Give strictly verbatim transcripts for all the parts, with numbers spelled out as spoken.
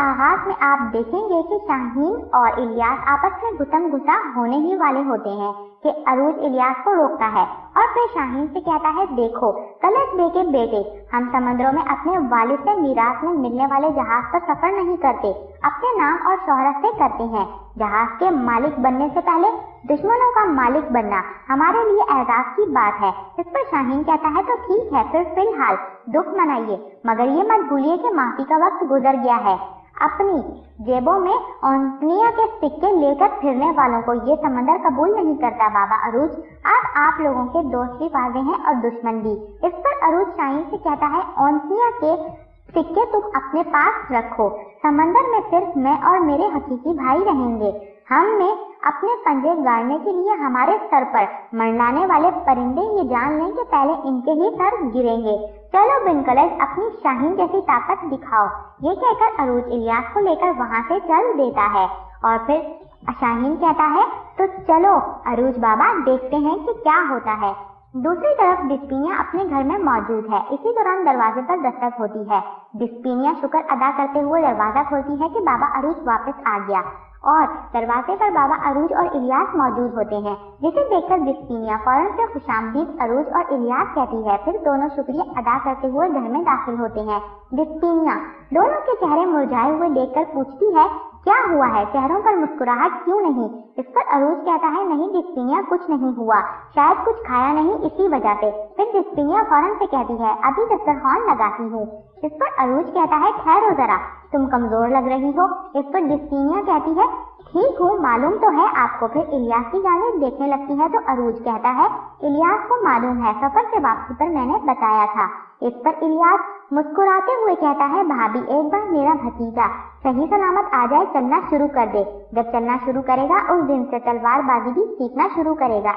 आगाज में आप देखेंगे कि शाहीन और इलियास आपस में गुतम गुसा होने ही वाले होते हैं कि अरूज इलियास को रोकता है और फिर शाहीन से कहता है, देखो कलश बे के बेटे, हम समंदरों में अपने वालिद से मीरास में मिलने वाले जहाज पर सफर नहीं करते, अपने नाम और शोहरत से करते हैं। जहाज के मालिक बनने से पहले दुश्मनों का मालिक बनना हमारे लिए एजाज की बात है। इस पर शाहीन कहता है, तो ठीक है, फिर फिलहाल दुख मनाइए, मगर ये मत भूलिए कि माफी का वक्त गुजर गया है। अपनी जेबों में औंतनिया के सिक्के लेकर फिरने वालों को ये समंदर कबूल नहीं करता बाबा अरूज। अब आप लोगों के दोस्त भी वादे हैं और दुश्मन भी। इस पर अरूज शाहीन से कहता है, औंतनिया के सिक्के तुम अपने पास रखो, समंदर में सिर्फ मैं और मेरे हकीकी भाई रहेंगे। हमने अपने पंजे गाड़ने के लिए हमारे सर पर मंडलाने वाले परिंदे ये जान लें कि पहले इनके ही सर गिरेंगे। चलो बिन कलश, अपनी शाहीन जैसी ताकत दिखाओ। ये कहकर अरूज इलियास को लेकर वहां से चल देता है और फिर शाहीन कहता है, तो चलो अरूज बाबा, देखते हैं कि क्या होता है। दूसरी तरफ डिस्पिनिया अपने घर में मौजूद है। इसी दौरान दरवाजे पर दस्तक होती है। डिस्पिनिया शुक्र अदा करते हुए दरवाजा खोलती है कि बाबा अरूज वापस आ गया और दरवाजे पर बाबा अरूज और इलियास मौजूद होते हैं, जिसे देखकर डिस्पिनिया फौरन से खुशामदीद अरूज और इलियास कहती है। फिर दोनों शुक्रिया अदा करते हुए घर में दाखिल होते हैं। डिस्पिनिया दोनों के चेहरे मुरझाए हुए देखकर पूछती है, क्या हुआ है, चेहरों पर मुस्कुराहट क्यों नहीं? इस पर अरूज कहता है, नहीं डिस्पिनिया, कुछ नहीं हुआ, शायद कुछ खाया नहीं इसी वजह से। फिर डिस्पिनिया फौरन से कहती है, अभी दस्तरखान लगाती हूँ। इस पर अरूज कहता है, ठहरो जरा, तुम कमजोर लग रही हो। इस पर डिस्पिनिया कहती है, ठीक हूँ, मालूम तो है आपको। फिर इलियास की जानिब देखने लगती है तो अरूज कहता है, इलियास को मालूम है, सफर से वापसी पर मैंने बताया था। इस पर इलियास मुस्कुराते हुए कहता है, भाभी एक बार मेरा भतीजा सही सलामत आ जाए, चलना शुरू कर दे। जब चलना शुरू करेगा उस दिन से तलवारबाजी भी सीखना शुरू करेगा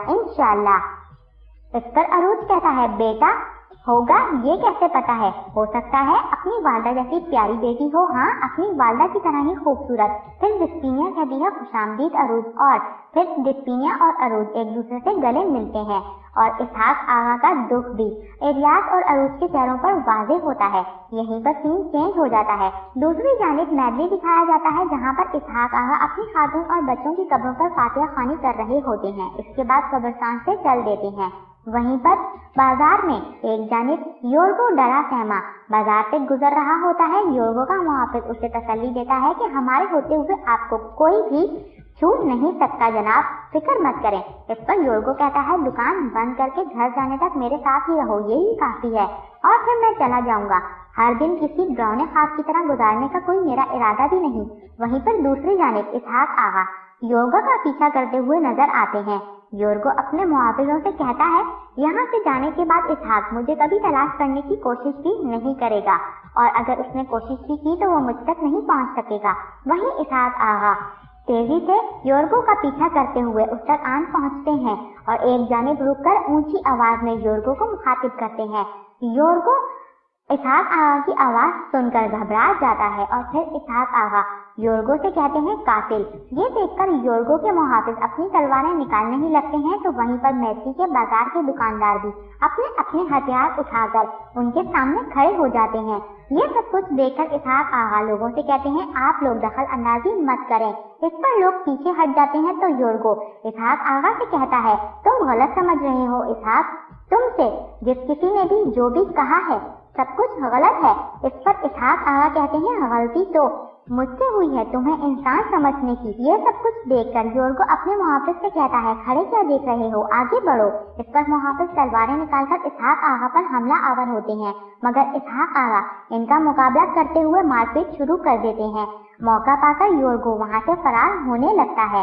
इंशाअल्लाह। इस पर अरूज कहता है, बेटा होगा, ये कैसे पता है? हो सकता है अपनी वालदा जैसी प्यारी बेटी हो। हाँ, अपनी वालदा की तरह ही खूबसूरत। फिर डिस्पिनिया कहती है, खुशामदीद अरूज। और फिर डिस्पिनिया और अरूज एक दूसरे से गले मिलते हैं और इसहाक आगा का दुख भी इलियास और अरूज के चेहरों पर वाज़ेह होता है। यहीं पर सीन चेंज हो जाता है। दूसरी जानिब मैदली दिखाया जाता है, जहाँ पर इसहाक आगा अपनी खातून और बच्चों की कब्रों पर फातिहा खानी कर रहे होते हैं। इसके बाद कब्रिस्तान से चल देते हैं। वहीं पर बाजार में एक जानिब योर्गो डरा सहमा बाजार से गुजर रहा होता है। योर्गो का मुहाफिज उसे तसल्ली देता है कि हमारे होते हुए आपको कोई भी छू नहीं सकता जनाब, फिक्र मत करें। इस पर योर्गो कहता है, दुकान बंद करके घर जाने तक मेरे साथ ही रहो, यही काफी है, और फिर मैं चला जाऊंगा। हर दिन किसी डरावने ख्वाब की तरह गुजारने का कोई मेरा इरादा भी नहीं। वहीं पर दूसरी जानिब इसहाक आगा योर्गो का पीछा करते हुए नजर आते हैं। योर्गो अपने मुहाफिजों से कहता है, यहाँ से जाने के बाद इसहाक मुझे कभी तलाश करने की कोशिश भी नहीं करेगा, और अगर उसने कोशिश भी की तो वो मुझ तक नहीं पहुँच सकेगा। वहीं इसहाक आगा तेजी से योर्गो का पीछा करते हुए उस तक आन पहुँचते हैं और एक जानिब रुककर ऊंची आवाज में योर्गो को मुखातिब करते हैं। योर्गो इसहाक आगा की आवाज सुनकर घबरा जाता है और फिर इसहाक आगा योर्गो से कहते हैं, कातिल। ये देखकर योर्गो के मुहाफिज अपनी तलवारें निकालने ही लगते हैं तो वहीं पर मैसी के बाजार के दुकानदार भी अपने अपने हथियार उठाकर उनके सामने खड़े हो जाते हैं। ये सब कुछ देखकर इसहाक आगा लोगों से कहते हैं, आप लोग दखल अंदाजी मत करें। इस पर लोग पीछे हट जाते हैं तो योर्गो इसहाक आगा से कहता है, तुम गलत समझ रहे हो इसहाक, तुमसे जिस किसी ने भी जो भी कहा है सब कुछ गलत है। इस पर इसहाक आगा कहते हैं, गलती तो मुझसे हुई है तुम्हें इंसान समझने की। ये सब कुछ देखकर योर्गो अपने मुहाफिज से कहता है, खड़े क्या देख रहे हो, आगे बढ़ो। इस पर मुहाफिज तलवारें निकालकर इसहाक आगा पर हमला आवर होते हैं, मगर इसहाक आगा इनका मुकाबला करते हुए मारपीट शुरू कर देते हैं। मौका पाकर योर्गो वहां से फरार होने लगता है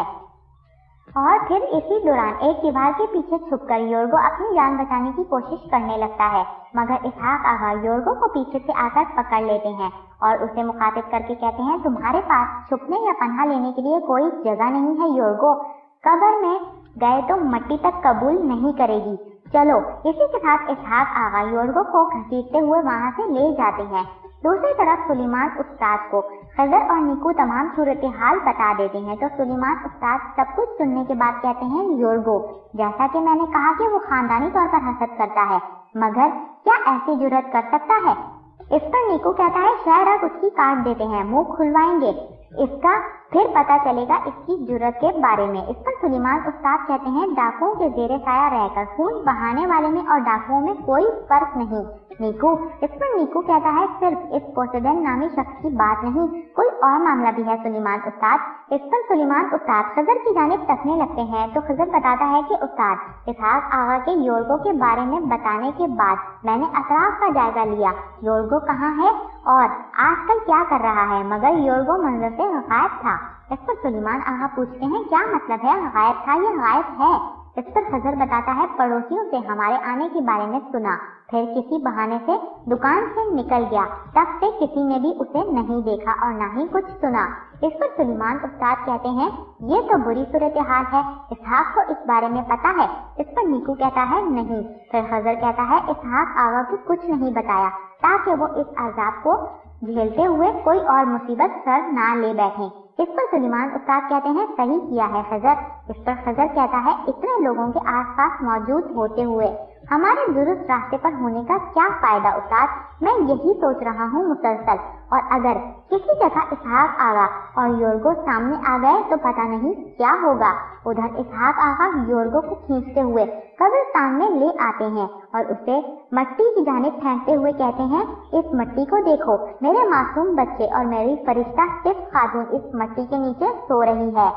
और फिर इसी दौरान एक दीवार के पीछे छुपकर योर्गो अपनी जान बचाने की कोशिश करने लगता है, मगर इसहाक आगा योर्गो को पीछे से आकर पकड़ लेते हैं और उसे मुखातिब करके कहते हैं, तुम्हारे पास छुपने या पनाह लेने के लिए कोई जगह नहीं है योर्गो, कब्र में गए तो मट्टी तक कबूल नहीं करेगी। चलो। इसी के साथ इसहाक आगा योर्गो को घसीटते हुए वहां से ले जाते हैं। दूसरी तरफ सुलेमान उस्ताद को खजर और निकू तमाम सूरत हाल बता देते हैं तो सुलेमान उस्ताद सब कुछ सुनने के बाद कहते हैं, योर्गो, जैसा कि मैंने कहा कि वो खानदानी तौर पर हसद करता है, मगर क्या ऐसी जुर्रत कर सकता है इस पर नीकू कहता है शायद आप उसकी काट देते हैं, मुंह खुलवाएंगे, इसका फिर पता चलेगा इसकी जुर्रत के बारे में। इस पर सुलेमान उस्ताद कहते हैं डाकुओं के जेरे साया रहकर खून बहाने वाले में और डाकुओं में कोई फर्क नहीं। नीकू इस पर नीकू कहता है सिर्फ इस पोसेडन नामी शख्स की बात नहीं, कोई और मामला भी है सुलेमान उस्ताद। इस पर सुलेमान उस्ताद खजर की जानिब तकने लगते हैं तो खजर बताता है कि उस्ताद इसहाक आगा के योरगो के बारे में बताने के बाद मैंने अतराफ का जायजा लिया, योरगो कहाँ है और आजकल क्या कर रहा है, मगर योरगो मंजर से गायब था। इस पर सुलेमान आगा पूछते हैं क्या मतलब है गायब था या गायब है। इस पर खजर बताता है पड़ोसियों से हमारे आने के बारे में सुना, फिर किसी बहाने से दुकान से निकल गया, तब से किसी ने भी उसे नहीं देखा और न ही कुछ सुना। इस पर सुलेमान उस्ताद कहते हैं ये तो बुरी सूरत हाल है, इसहाक को इस बारे में पता है। इस पर नीकू कहता है नहीं। फिर खजर कहता है इसहाक आगा को कुछ नहीं बताया ताकि वो इस अजाब को झेलते हुए कोई और मुसीबत सर ना ले बैठे। इस पर सुलेमान उस्ताद कहते हैं सही किया है खजर। इस पर खजर कहता है इतने लोगों के आसपास मौजूद होते हुए हमारे दुरुस्त रास्ते पर होने का क्या फायदा उस्ताद, मैं यही सोच रहा हूँ मुसलसल, और अगर किसी जगह इसहाक आगा और योरगो सामने आ गए तो पता नहीं क्या होगा। उधर इसहाक आगा योरगो को खींचते हुए कब्रिस्तान में ले आते हैं और उसे मट्टी की जानिब फेंकते हुए कहते हैं इस मट्टी को देखो, मेरे मासूम बच्चे और मेरी फरिश्ता सिर्फ खातून इस मट्टी के नीचे सो रही है।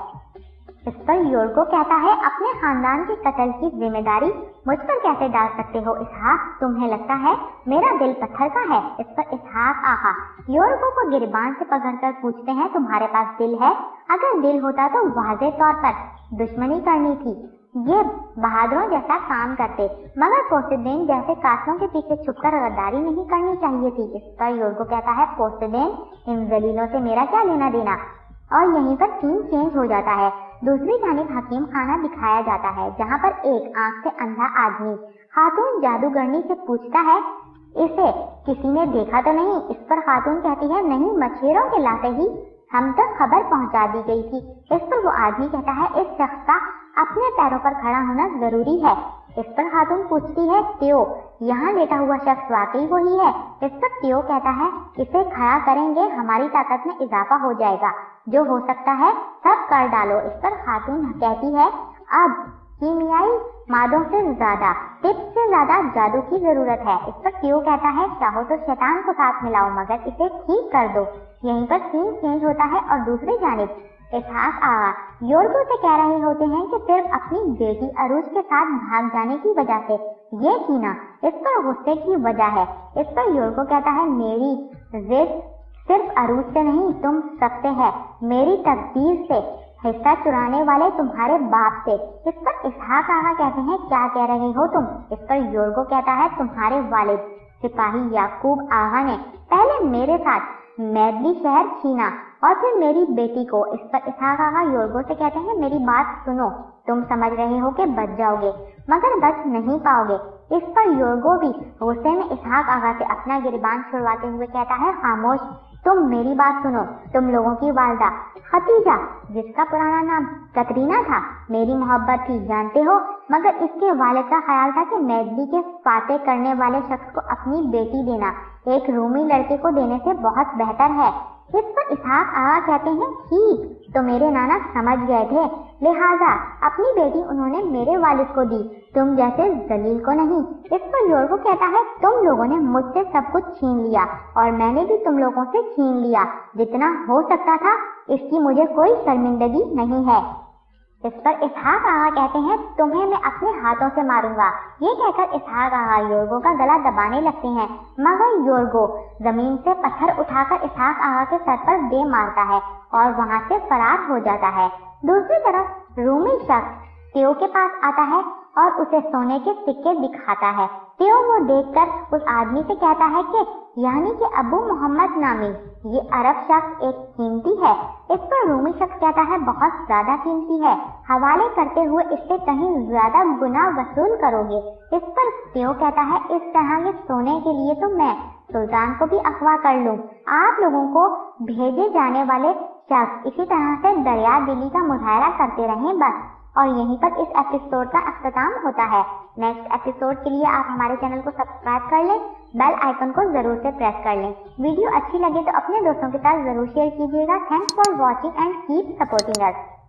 इस पर योरगो कहता है अपने खानदान के कत्ल की जिम्मेदारी मुझ पर कैसे डाल सकते हो इसहाक, तुम्हें लगता है मेरा दिल पत्थर का है। इस पर इसहाक आगा योरगो को गिरबान से पकड़कर पूछते हैं तुम्हारे पास दिल है, अगर दिल होता तो वाज़ेह तौर पर दुश्मनी करनी थी, ये बहादुरों जैसा काम करते, मगर पोसेडेन जैसे कातलों के पीछे छुपकर गद्दारी नहीं करनी चाहिए थी। इस पर योरगो कहता है पोसेडेन इन जलीलों से मेरा क्या लेना देना, और यहीं पर सीन चेंज हो जाता है। दूसरी जानिब हकीम खाना दिखाया जाता है जहाँ पर एक आंख से अंधा आदमी खातून जादूगरनी से पूछता है इसे किसी ने देखा तो नहीं। इस पर खातून कहती है नहीं, मछेरों के लाते ही हम तक खबर पहुंचा दी गई थी। इस पर वो आदमी कहता है इस शख्स का अपने पैरों पर खड़ा होना जरूरी है। इस पर खातून पूछती है त्यो यहाँ लेटा हुआ शख्स वाकई वही है। इस पर त्यो कहता है इसे खड़ा करेंगे हमारी ताकत में इजाफा हो जाएगा, जो हो सकता है सब कर डालो। इस पर खातून कहती है अब कीमियाई मादों से ज्यादा टिप्स से ज्यादा जादू की जरूरत है। इस पर त्यो कहता है चाहो तो शैतान को साथ मिलाओ मगर इसे ठीक कर दो। यहीं पर सीन चेंज होता है और दूसरी जानिब इसहाक आगा योरगो से कह रहे होते हैं कि सिर्फ अपनी बेटी अरूज के साथ भाग जाने की वजह से ये कीना इस पर गुस्से की वजह है। इस पर योरगो कहता है मेरी जिद सिर्फ अरूज से नहीं तुम सबसे है, मेरी तकदीर से, हिस्सा चुराने वाले तुम्हारे बाप से। इस पर इसहाक आगा कहते हैं क्या कह रहे हो तुम। इस पर योरगो कहता है तुम्हारे वालिद सिपाही याकूब आगा ने पहले मेरे साथ मैदली शहर छीना और फिर मेरी बेटी को। इस पर इसहाक आगा योरगो से कहते हैं मेरी बात सुनो, तुम समझ रहे हो कि बच जाओगे मगर बच नहीं पाओगे। इस पर योरगो भी गुस्से में इसहाक आगा से अपना गिरबान छुड़वाते हुए कहता है खामोश, तुम मेरी बात सुनो, तुम लोगों की वालदा खतीजा जिसका पुराना नाम कतरीना था मेरी मोहब्बत थी जानते हो, मगर इसके वालिद का ख्याल था कि मैदली के फाते करने वाले शख्स को अपनी बेटी देना एक रूमी लड़के को देने से बहुत बेहतर है। इस पर इसहाक आगा कहते हैं ठीक तो मेरे नाना समझ गए थे, लिहाजा अपनी बेटी उन्होंने मेरे वालिद को दी, तुम जैसे जलील को नहीं। इस पर योरगो कहता है तुम लोगों ने मुझसे सब कुछ छीन लिया और मैंने भी तुम लोगों से छीन लिया, जितना हो सकता था इसकी मुझे कोई शर्मिंदगी नहीं है। इस पर इसहाक आगा कहते हैं तुम्हें मैं अपने हाथों से मारूंगा। ये कहकर इसहाक आगा योरगो का गला दबाने लगते हैं मगर योरगो जमीन से पत्थर उठाकर इसहाक आगा के सर पर दे मारता है और वहां से फरार हो जाता है। दूसरी तरफ रूमी शख्स त्यो के पास आता है और उसे सोने के सिक्के दिखाता है। त्यो वो देखकर उस आदमी से कहता है कि यानी कि अबू मोहम्मद नामी ये अरब शख्स एक कीमती है। इस पर रूमी शख्स कहता है बहुत ज्यादा कीमती है, हवाले करते हुए इससे कहीं ज्यादा गुना वसूल करोगे। इस पर त्यो कहता है इस तरह के सोने के लिए तो मैं सुल्तान को भी अगवा कर लूं। आप लोगों को भेजे जाने वाले शख्स इसी तरह से दरिया दिली का मुजाहरा करते रहें बस। और यहीं पर इस एपिसोड का अख्ताम होता है। नेक्स्ट एपिसोड के लिए आप हमारे चैनल को सब्सक्राइब कर लें, बेल आइकन को जरूर से प्रेस कर लें। वीडियो अच्छी लगे तो अपने दोस्तों के साथ जरूर शेयर कीजिएगा। Thanks for watching and keep supporting us.